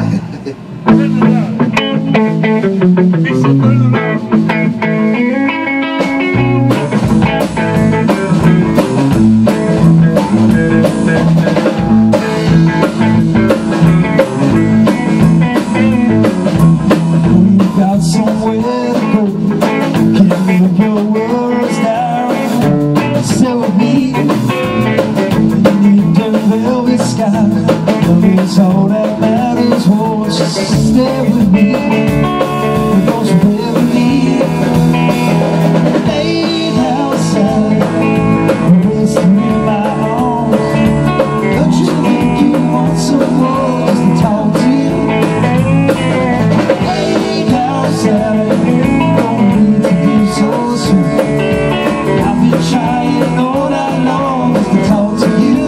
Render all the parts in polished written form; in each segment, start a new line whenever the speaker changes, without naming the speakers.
It's all that matters, won't you stay with me? Won't you live with me? Laid outside, resting in my arms. Don't you think you want someone just to talk to you? Laid outside, don't need to be so sweet. I've been trying all night long just to talk to you.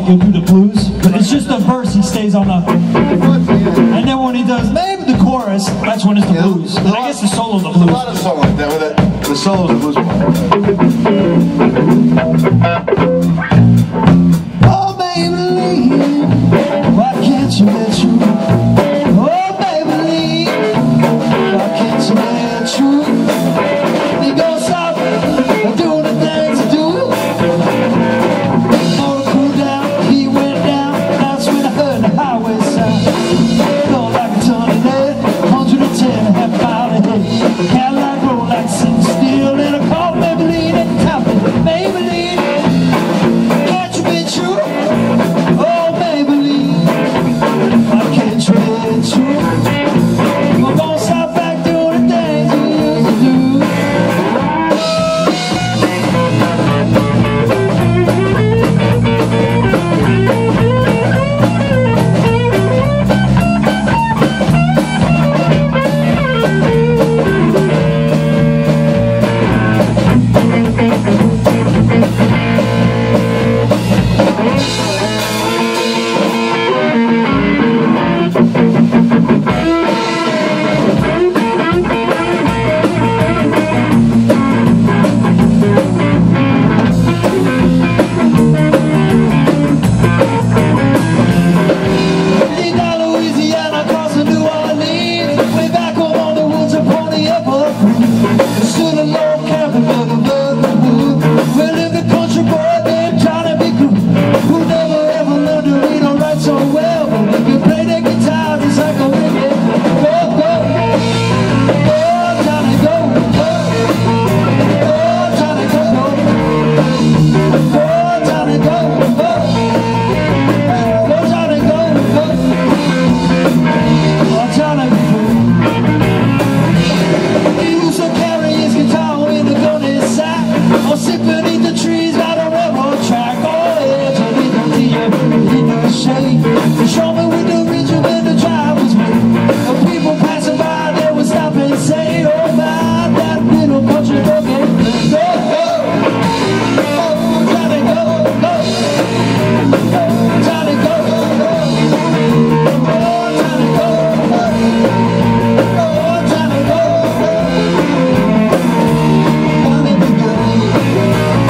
he'll do the blues, but it's just the verse he stays on the, and then when he does maybe the chorus, that's when it's the blues. And I guess the solo's the blues.
A lot of songs like that, with the solo's the blues.
Oh Maybelline, why can't you let you? Oh Maybelline, why can't you let you? He goes stop doing the things you do. Gonna cool down, he went down. That's when I heard the highway sound. Going like a ton of lead, 110 half mile ahead. Cadillac roll like sitting still in a car. Maybelline and tapping, Maybelline, can't you be true? Oh Maybelline, why can't you be true? We're gonna stop back doing the things we used to do. Show me with the region when the drive was made. The people passing by, they would stop and say, oh my, that little country boy, go, go, oh, Johnny, go, go, oh, Johnny, go, go, oh, Johnny, go, go, oh, Johnny, go, go, Johnny, be good.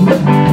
Thank